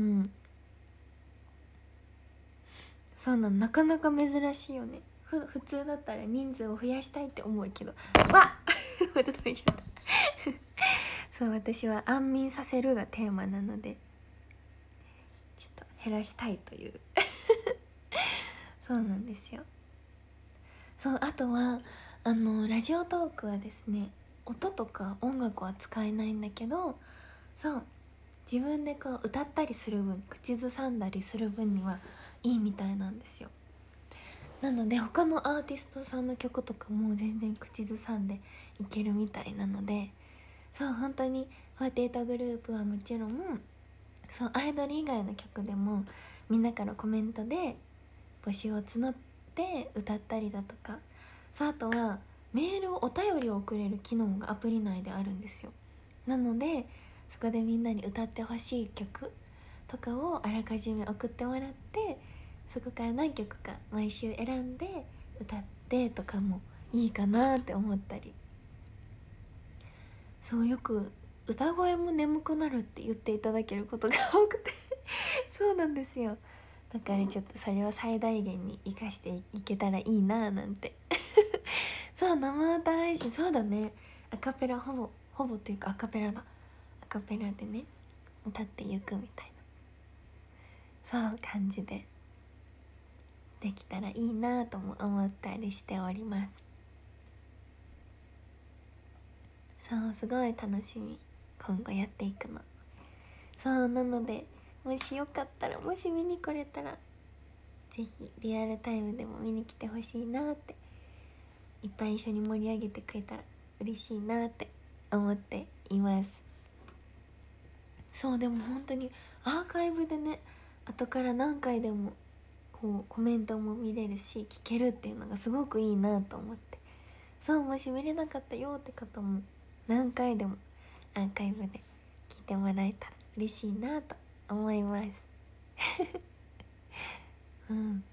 そうなの、なかなか珍しいよね。普通だったら人数を増やしたいって思うけど、わっまた食べちゃったそう、私は安眠させるがテーマなのでちょっと減らしたいというそうなんですよ。そう、あとはラジオトークはですね、音とか音楽は使えないんだけど、そう自分でこう歌ったりする分、口ずさんだりする分にはいいみたいなんですよ。なので他のアーティストさんの曲とかも全然口ずさんでいけるみたいなので、そう本当に48グループはもちろん、そうアイドル以外の曲でもみんなからコメントで募集を募って歌ったりだとか、そうあとはメールをお便りを送れる機能がアプリ内であるんですよ。なのでそこでみんなに歌ってほしい曲とかをあらかじめ送ってもらって、そこから何曲か毎週選んで歌ってとかもいいかなって思ったり。そうよく歌声も眠くなるって言っていただけることが多くてそうなんですよ。だからちょっとそれを最大限に生かしていけたらいいななんてそう生歌配信、そうだね、アカペラほぼというかアカペラだ、アカペラでね歌っていくみたいな、そう感じでできたらいいなとも思ったりしております。そうすごい楽しみ、今後やっていくの。そうなのでもしよかったら、もし見に来れたらぜひリアルタイムでも見に来てほしいなって、いっぱい一緒に盛り上げてくれたら嬉しいなって思っています。そうでも本当にアーカイブでね、後から何回でもこうコメントも見れるし聞けるっていうのがすごくいいなと思って、そうもし見れなかったよって方も何回でもアーカイブで聞いてもらえたら嬉しいなと思いますうん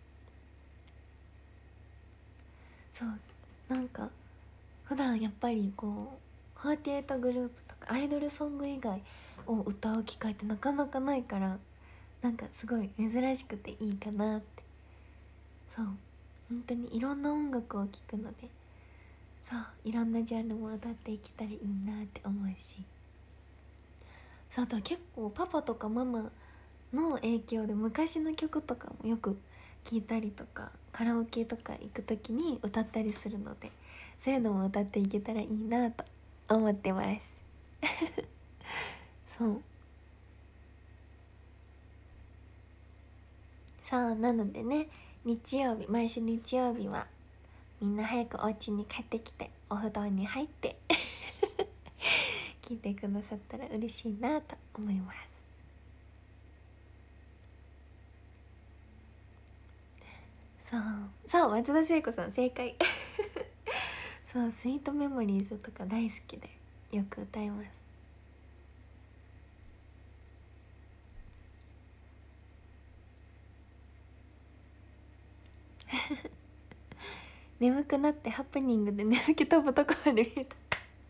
そうなんか普段やっぱりこう48グループとかアイドルソング以外を歌う機会ってなかなかないから、なんかすごい珍しくていいかなって。そう本当にいろんな音楽を聴くので、そういろんなジャンルも歌っていけたらいいなって思うし、そうあとは結構パパとかママの影響で昔の曲とかもよく聴いたりとか、カラオケとか行く時に歌ったりするので、そういうのも歌っていけたらいいなと思ってますそうそうなのでね、毎週日曜日はみんな早くお家に帰ってきてお布団に入って聞いてくださったら嬉しいなと思います。そう松田聖子さん正解そうスイートメモリーズとか大好きでよく歌います眠くなってハプニングで眠気飛ぶとこまで見えた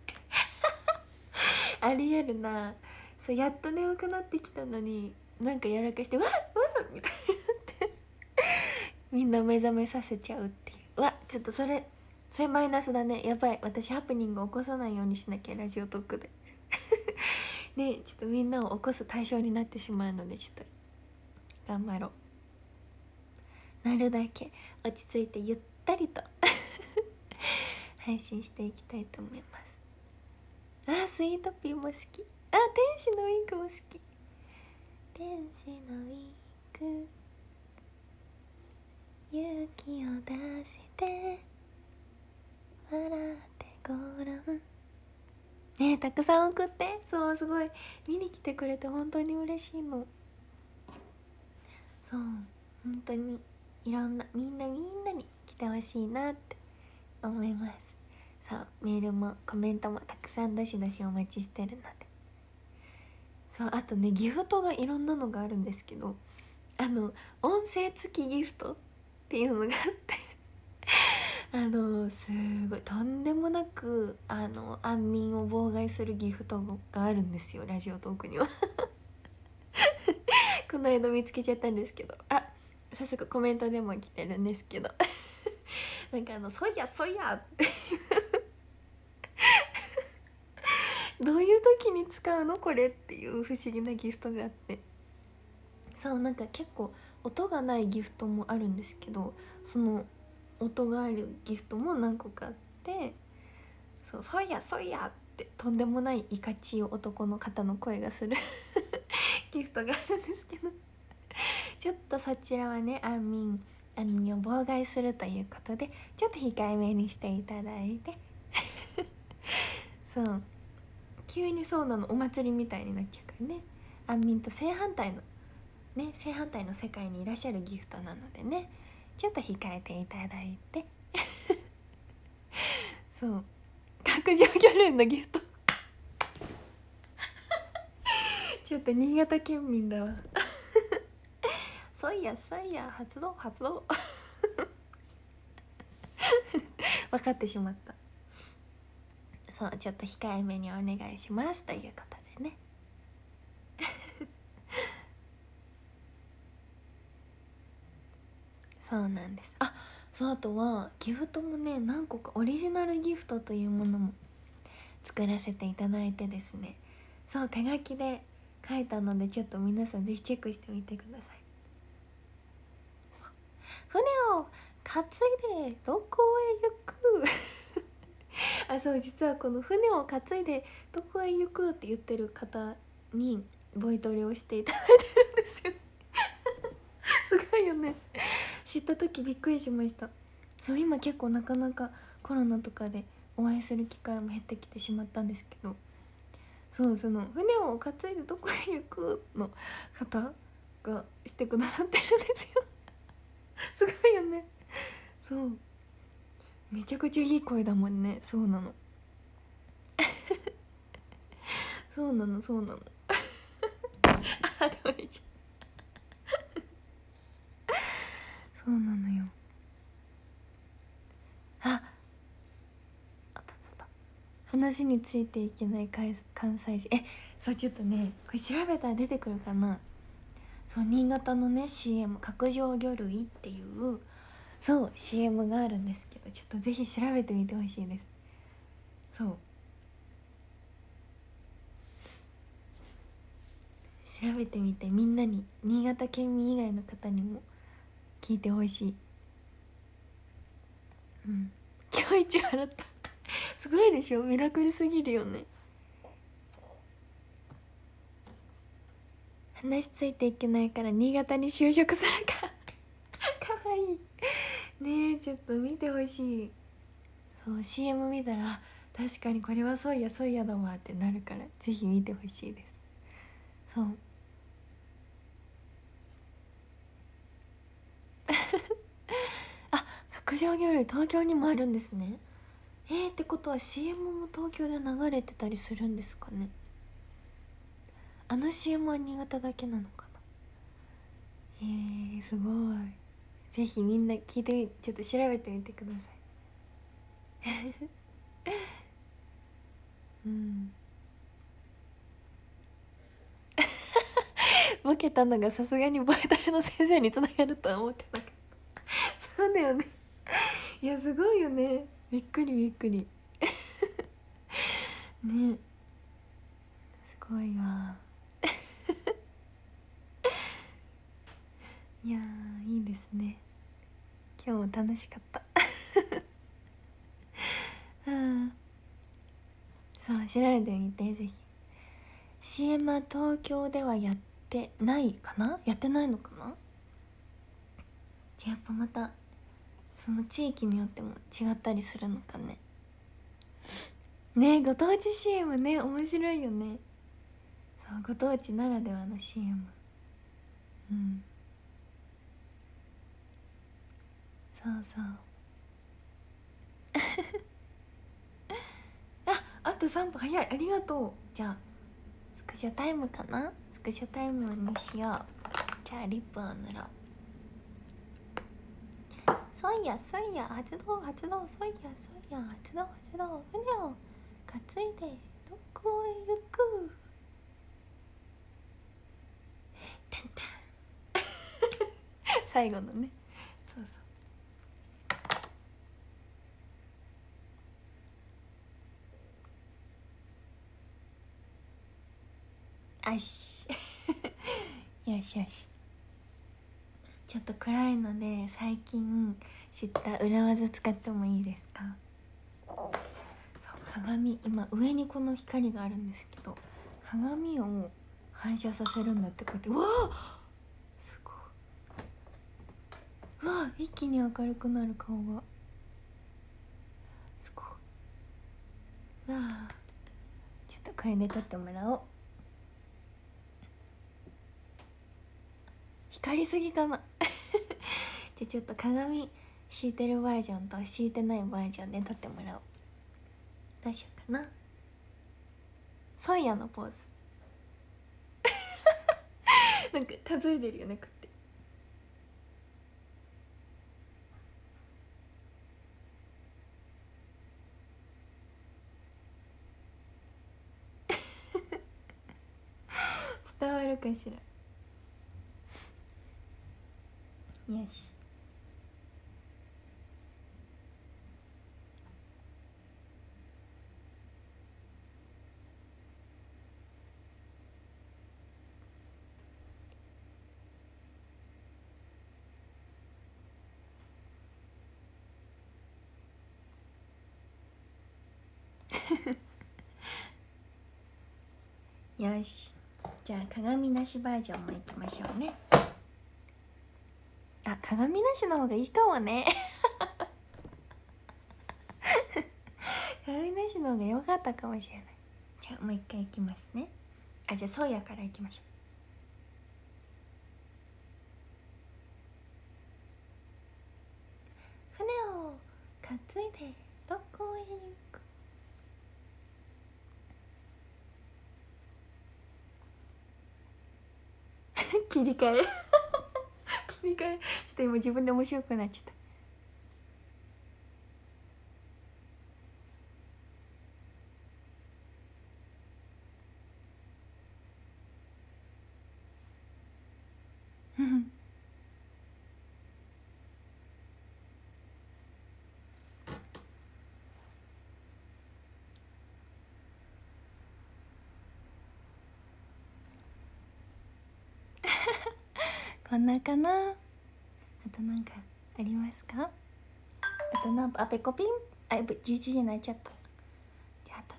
ありえるな。そうやっと眠くなってきたのになんかやらかしてわっわっみたいになってみんな目覚めさせちゃうっていう。うわ、ちょっとそれマイナスだね。やばい、私ハプニング起こさないようにしなきゃ、ラジオトークでね、ちょっとみんなを起こす対象になってしまうので、ちょっと頑張ろう。なるだけ落ち着いてゆったりと配信していきたいと思います。あ、スイートピーも好き。あ、天使のウィンクも好き。天使のウィンク、勇気を出して笑ってごらんね。たくさん送って。そう、すごい見に来てくれて本当に嬉しいの。そう、本当にいろんなみんなに来てほしいなって思います。そう、メールもコメントもたくさんどしどしお待ちしてるので。そう、あとね、ギフトがいろんなのがあるんですけど、音声付きギフトっていうのがあってすごいとんでもなく安眠を妨害するギフトがあるんですよ、ラジオトークにはこの間見つけちゃったんですけど、あ、早速コメントでも来てるんですけどなんかそいやってどういう時に使うのこれっていう不思議なギフトがあって、そう、なんか結構音がないギフトもあるんですけど、その音があるギフトも何個かあって、そう、そいやってとんでもないいかちい男の方の声がするギフトがあるんですけどちょっとそちらはね、安眠を妨害するということでちょっと控えめにしていただいてそう、急にそうなの、お祭りみたいになっちゃうからね。安眠と正反対の世界にいらっしゃるギフトなのでね、ちょっと控えていただいてそう、角上魚類のギフトちょっと新潟県民だわそいや発動分かってしまった。そう、ちょっと控えめにお願いしますということでねそうなんです。あ、そう、あとはギフトもね、何個かオリジナルギフトというものも作らせていただいてですね、そう、手書きで書いたので、ちょっと皆さんぜひチェックしてみてください。そう、船を担いでどこへ行くあ、そう、実はこの船を担いでどこへ行くって言ってる方にボイトレをしていただいてるんですよすごいよね、知った時びっくりしました。そう、今結構なかなかコロナとかでお会いする機会も減ってきてしまったんですけど、そう、その船を担いでどこへ行くの方がしてくださってるんですよすごいよね。そう、めちゃくちゃいい声だもんね。そうなのそうなのそうなのあ、でもいいじゃんそうなのよ。あった話についていけない関西人。そう、ちょっとね、これ調べたら出てくるかな。そう、新潟のね CM、 角上魚類っていうそう CM があるんですけど、ちょっとぜひ調べてみてほしいです。そう、調べてみて、みんなに、新潟県民以外の方にも聞いてほしい。うん、今日一笑ったすごいでしょ、ミラクルすぎるよね。話ついていけないから新潟に就職するかかわいいね。え、ちょっと見てほしい。そう、 CM 見たら確かにこれはそういやだわってなるから、ぜひ見てほしいです。そうあ、角上魚類東京にもあるんですね。ってことは CM も東京で流れてたりするんですかね。あの CM は新潟だけなのかな。すごい。ぜひみんな聞いてちょっと調べてみてくださいうんボケたのがさすがにボイトレの先生につながるとは思ってなかったそうだよね。いやすごいよね、びっくりびっくりね、すごいわいやーいいですね、今日も楽しかったうんそう、調べてみてぜひ。 CM は東京ではやってないかな、やってないのかな。じゃあやっぱまたその地域によっても違ったりするのかね。ね、ご当地 CM ね、面白いよね。そう、ご当地ならではの CM。 うん、そうそうあと3分早い、ありがとう。じゃあスクショタイムかな、スクショタイムにしよう。じゃあリップを塗ろう。そいやそいや、発動発動、そいやそいや、発動発動、船を担いでどこへ行く。タンタン最後のね、そうそう、よしよしよし。ちょっと暗いので最近知った裏技使ってもいいですか。そう、鏡、今上にこの光があるんですけど、鏡を反射させるんだって。こうやって、うわあすごい、うわ一気に明るくなる顔が、すごい。うわあちょっとこれで撮ってもらおう。光りすぎかなじゃあちょっと鏡敷いてるバージョンと敷いてないバージョンで撮ってもらおう。どうしようかな。ソイヤのポーズなんか数えてるよね、こうやって伝わるかしら。よしよし、じゃあ鏡なしバージョンもいきましょうね。あ、鏡なしの方がいいかもね鏡なしの方が良かったかもしれない。じゃあもう一回いきますね。あ、じゃあソーヤからいきましょう。船を担いでどこへ行く。切り替え切り替え、ちょっと今自分で面白くなっちゃったこんなかな。あとなんかありますか。あとなんか、あ、ペコピン、あ、11時になっちゃった。じゃああと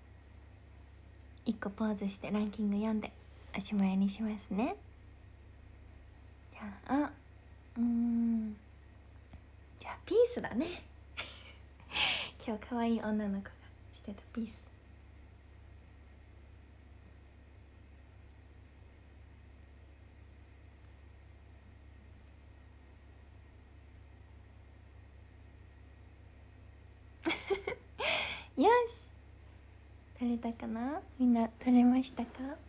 1個ポーズしてランキング読んでおしまいにしますね。じゃあじゃあピースだね今日可愛い女の子がしてたピースよし、撮れたかな。みんな撮れましたか。あ、ね、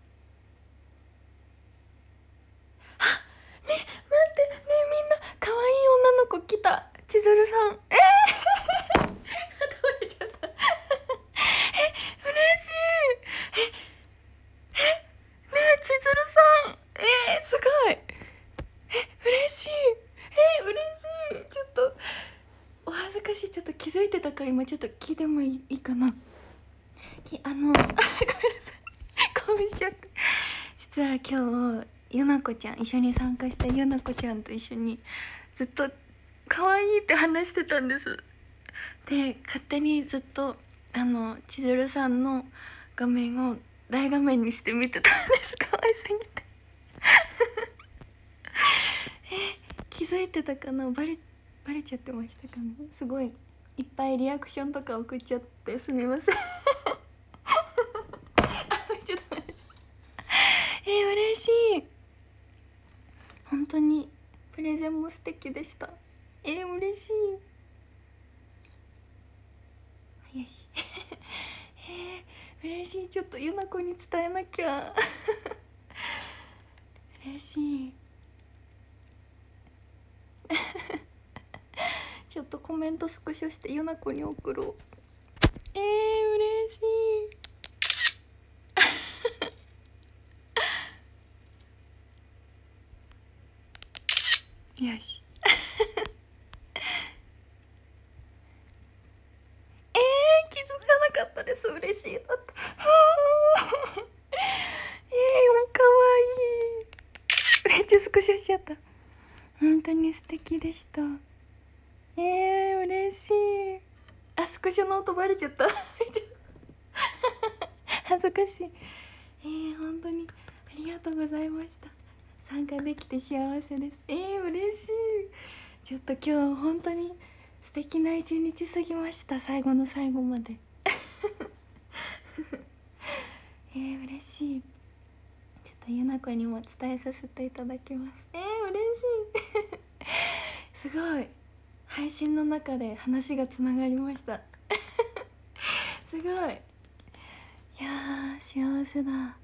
待ってね、みんな可愛い女の子来た。千鶴さん、倒れちゃった嬉しい。ねえ千鶴さん、すごい嬉しい。 嬉しい。ちょっとお恥ずかしい。ちょっと気づいてたか今ちょっと聞いてもいいかな。ごめんなさい、興奮しちゃって。実は今日ゆなこちゃん、一緒に参加したゆなこちゃんと一緒にずっと可愛いって話してたんです。で勝手にずっと千鶴さんの画面を大画面にして見てたんです。可愛すぎて気づいてたかな。バレちゃってましたかね。すごいいっぱいリアクションとか送っちゃってすみませんちょっと待って、嬉しい。本当にプレゼンも素敵でした。嬉しい。よし嬉しい。ちょっとゆなこに伝えなきゃ嬉しいちょっとコメントスクショしてゆなこに送ろう。嬉しいよし気づかなかったです。嬉しい。だっておかわいい。めっちゃスクショしちゃった。本当に素敵でした。嬉しい。あ、スクショの音バレちゃった恥ずかしい。本当にありがとうございました。参加できて幸せです。嬉しい。ちょっと今日本当に素敵な一日過ぎました。最後の最後まで嬉しい。ちょっとゆなこにも伝えさせていただきます。嬉しいすごい配信の中で話がつながりましたすごい。いやー幸せだ。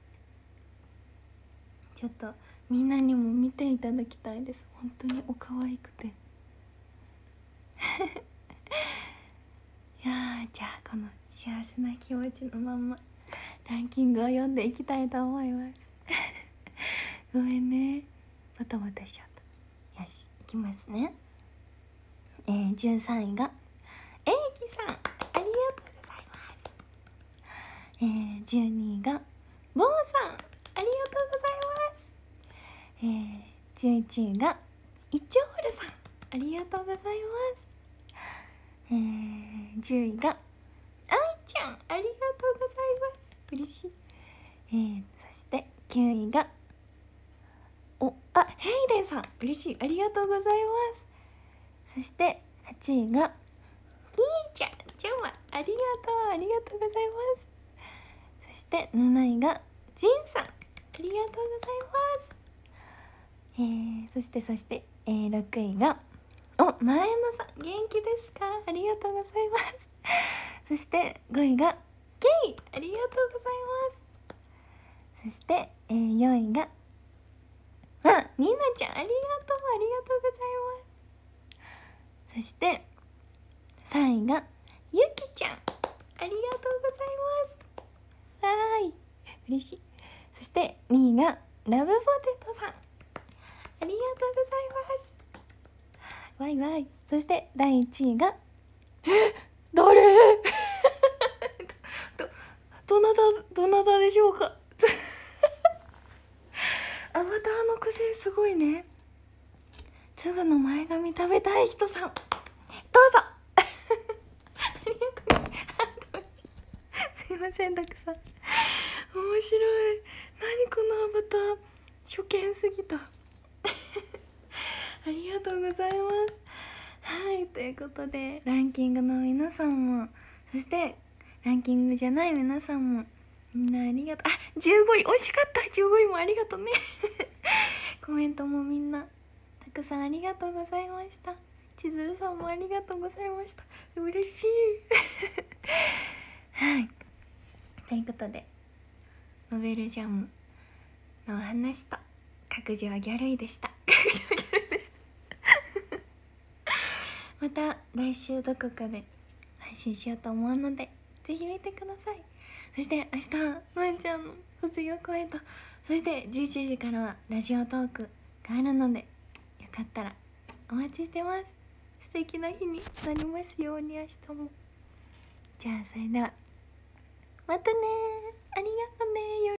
ちょっとみんなにも見ていただきたいです。本当にお可愛くていやー、じゃあこの幸せな気持ちのまんまランキングを読んでいきたいと思いますごめんね、バタバタしちゃった。よし、いきますね。13位がえいきさん、ありがとうございます。12位がボーさん、ありがとうございます。11位がイチョールさん、ありがとうございます。10位があいちゃん、ありがとうございます。嬉しい。そして9位がヘイデンさん、嬉しい、ありがとうございます。そして8位がキーちゃん、ちゃんはありがとう、ありがとうございます。そして7位がジンさん、ありがとうございます。そして6位が前野さん、元気ですか、ありがとうございますそして5位がケイ、ありがとうございます。そして、4位がニーナちゃん、ありがとう、ありがとうございます。そして3位がゆきちゃん、ありがとうございます。わーい、嬉しい。そして2位がラブポテトさん、ありがとうございます。わいわい。そして第1位が誰どなたでしょうかアバターの癖すごいね。つぐの前髪食べたい人さん、どうぞありがとうございます。すいません、たくさん。面白い。何このアバター、初見すぎたありがとうございます。はい、ということでランキングの皆さんも、そしてランキングじゃない皆さんも、みんなありがとう。15位惜しかった。15位もありがとうねコメントもみんなたくさんありがとうございました。千鶴さんもありがとうございました。嬉しいはい、ということでノベルジャムのお話と各自はギャルイでしたまた来週どこかで配信しようと思うのでぜひ見てください。そして明日まえちゃんの卒業コメント、そして11時からはラジオトークがあるので、よかったらお待ちしてます。素敵な日になりますように明日も。じゃあそれではまたね。ありがとね。